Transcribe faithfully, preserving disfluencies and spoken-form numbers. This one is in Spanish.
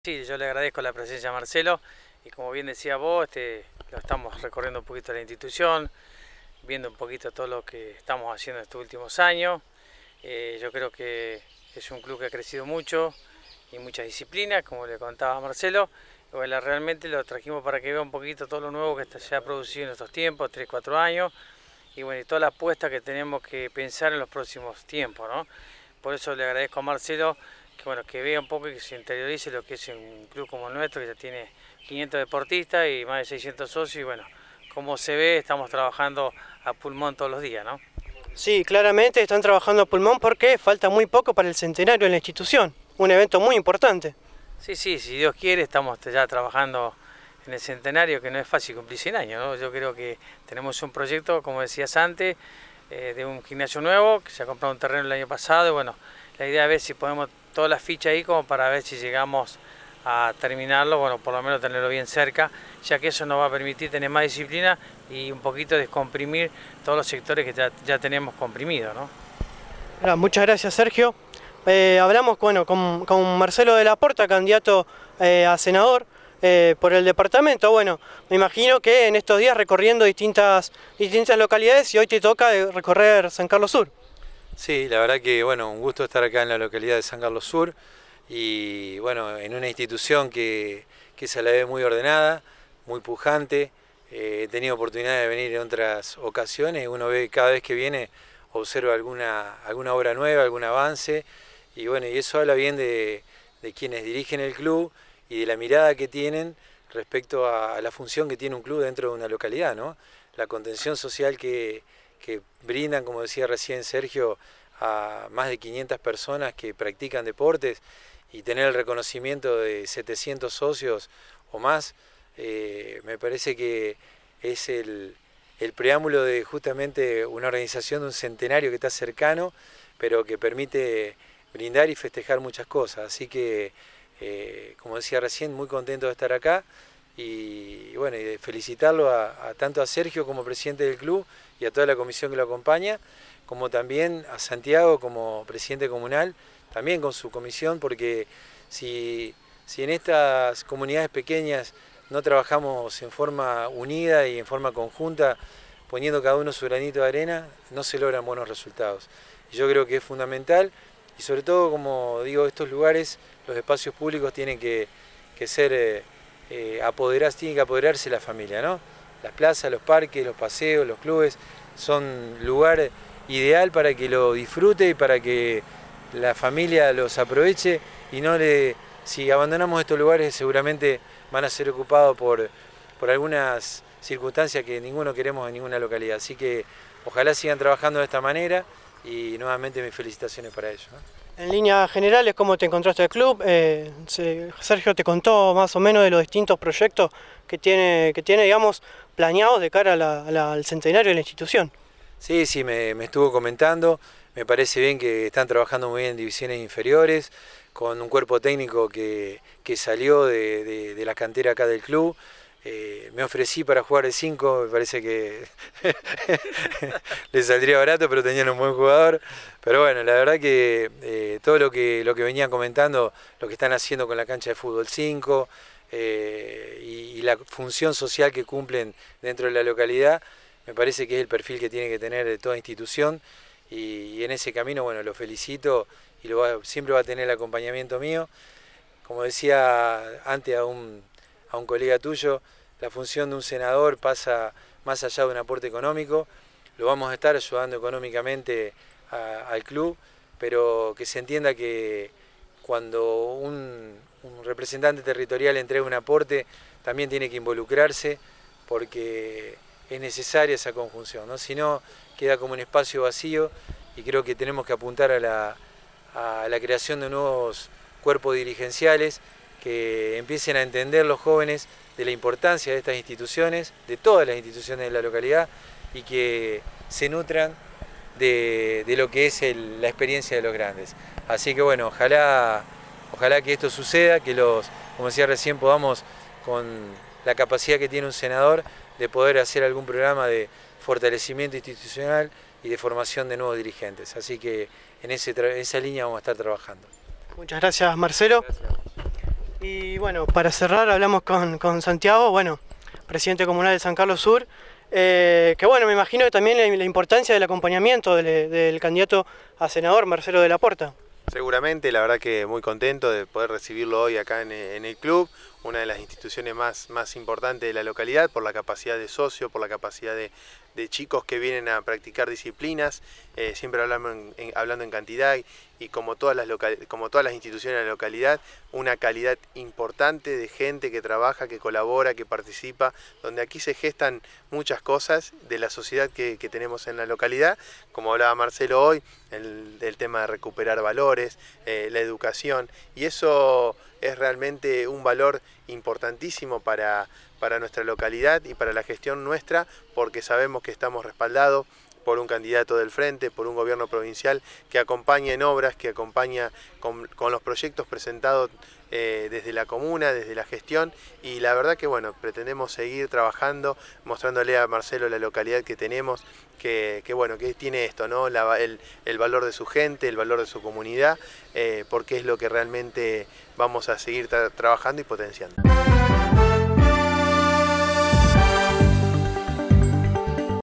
Sí, yo le agradezco la presencia a Marcelo y como bien decía vos, este, lo estamos recorriendo un poquito la institución, viendo un poquito todo lo que estamos haciendo estos últimos años. Eh, yo creo que es un club que ha crecido mucho y muchas disciplinas, como le contaba a Marcelo. Bueno, realmente lo trajimos para que vea un poquito todo lo nuevo que se ha producido en estos tiempos, tres cuatro años, y bueno, y toda la apuesta que tenemos que pensar en los próximos tiempos, ¿no? Por eso le agradezco a Marcelo que, bueno, que vea un poco y que se interiorice lo que es un club como el nuestro, que ya tiene quinientos deportistas y más de seiscientos socios, y bueno, como se ve, estamos trabajando a pulmón todos los días, ¿no? Sí, claramente están trabajando a pulmón porque falta muy poco para el centenario en la institución, un evento muy importante. Sí, sí, si Dios quiere, estamos ya trabajando en el centenario, que no es fácil cumplir cien años, ¿no? Yo creo que tenemos un proyecto, como decías antes, eh, de un gimnasio nuevo, que se ha comprado un terreno el año pasado, y bueno, la idea es ver si ponemos todas las fichas ahí como para ver si llegamos a terminarlo, bueno, por lo menos tenerlo bien cerca, ya que eso nos va a permitir tener más disciplina y un poquito descomprimir todos los sectores que ya, ya tenemos comprimidos, ¿no? Ah, muchas gracias, Sergio. Eh, hablamos bueno, con, con Marcelo de la Porta, candidato eh, a senador eh, por el departamento. Bueno, me imagino que en estos días recorriendo distintas, distintas localidades y hoy te toca eh, recorrer San Carlos Sur. Sí, la verdad que bueno, un gusto estar acá en la localidad de San Carlos Sur y bueno, en una institución que, que se la ve muy ordenada, muy pujante. Eh, he tenido oportunidad de venir en otras ocasiones, uno ve cada vez que viene, observa alguna, alguna obra nueva, algún avance y bueno, y eso habla bien de, de quienes dirigen el club y de la mirada que tienen respecto a, a la función que tiene un club dentro de una localidad, ¿no? La contención social que que brindan, como decía recién Sergio, a más de quinientas personas que practican deportes y tener el reconocimiento de setecientos socios o más, eh, me parece que es el, el preámbulo de justamente una organización de un centenario que está cercano, pero que permite brindar y festejar muchas cosas. Así que, eh, como decía recién, muy contento de estar acá. Y bueno, y de felicitarlo a, a tanto a Sergio como presidente del club y a toda la comisión que lo acompaña, como también a Santiago como presidente comunal, también con su comisión, porque si, si en estas comunidades pequeñas no trabajamos en forma unida y en forma conjunta, poniendo cada uno su granito de arena, no se logran buenos resultados. Y yo creo que es fundamental, y sobre todo, como digo, estos lugares, los espacios públicos tienen que, que ser... Eh, Eh, apoderarse, tiene que apoderarse la familia, ¿no? Las plazas, los parques, los paseos, los clubes son lugar ideal para que lo disfrute y para que la familia los aproveche y no le, si abandonamos estos lugares seguramente van a ser ocupados por, por algunas circunstancias que ninguno queremos en ninguna localidad. Así que ojalá sigan trabajando de esta manera y nuevamente mis felicitaciones para ellos, ¿no? En líneas generales, ¿cómo te encontraste el club? Eh, Sergio te contó más o menos de los distintos proyectos que tiene, que tiene digamos, planeados de cara a la, a la, al centenario de la institución. Sí, sí, me, me estuvo comentando, me parece bien que están trabajando muy bien en divisiones inferiores, con un cuerpo técnico que, que salió de, de, de la cantera acá del club. Eh, me ofrecí para jugar de cinco, me parece que le saldría barato, pero tenían un buen jugador. Pero bueno, la verdad que eh, todo lo que, lo que venían comentando, lo que están haciendo con la cancha de fútbol cinco eh, y, y la función social que cumplen dentro de la localidad, me parece que es el perfil que tiene que tener de toda institución y, y en ese camino, bueno, lo felicito y lo va, siempre va a tener el acompañamiento mío. Como decía antes a un, a un colega tuyo, la función de un senador pasa más allá de un aporte económico, lo vamos a estar ayudando económicamente a, al club, pero que se entienda que cuando un, un representante territorial entrega un aporte, también tiene que involucrarse porque es necesaria esa conjunción, ¿no? Si no, queda como un espacio vacío y creo que tenemos que apuntar a la, a la creación de nuevos cuerpos dirigenciales que empiecen a entender los jóvenes de la importancia de estas instituciones, de todas las instituciones de la localidad y que se nutran de, de lo que es el, la experiencia de los grandes. Así que bueno, ojalá, ojalá que esto suceda, que los, como decía recién, podamos con la capacidad que tiene un senador de poder hacer algún programa de fortalecimiento institucional y de formación de nuevos dirigentes. Así que en, ese, en esa línea vamos a estar trabajando. Muchas gracias, Marcelo. Gracias. Y bueno, para cerrar hablamos con, con Santiago, bueno, presidente comunal de San Carlos Sur, eh, que bueno, me imagino que también la, la importancia del acompañamiento del, del candidato a senador Marcelo de la Porta. Seguramente, la verdad que muy contento de poder recibirlo hoy acá en, en el club, una de las instituciones más, más importantes de la localidad, por la capacidad de socio, por la capacidad de, de chicos que vienen a practicar disciplinas, eh, siempre hablando en, en, hablando en cantidad y, y como, todas las local, como todas las instituciones de la localidad, una calidad importante de gente que trabaja, que colabora, que participa, donde aquí se gestan muchas cosas de la sociedad que, que tenemos en la localidad, como hablaba Marcelo hoy, el, el tema de recuperar valores, eh, la educación, y eso es realmente un valor importantísimo para, para nuestra localidad y para la gestión nuestra, porque sabemos que estamos respaldados por un candidato del frente, por un gobierno provincial que acompaña en obras, que acompaña con, con los proyectos presentados eh, desde la comuna, desde la gestión, y la verdad que bueno, pretendemos seguir trabajando, mostrándole a Marcelo la localidad que tenemos, que, que bueno, que tiene esto, ¿no? La, el, el valor de su gente, el valor de su comunidad, eh, porque es lo que realmente vamos a seguir tra trabajando y potenciando.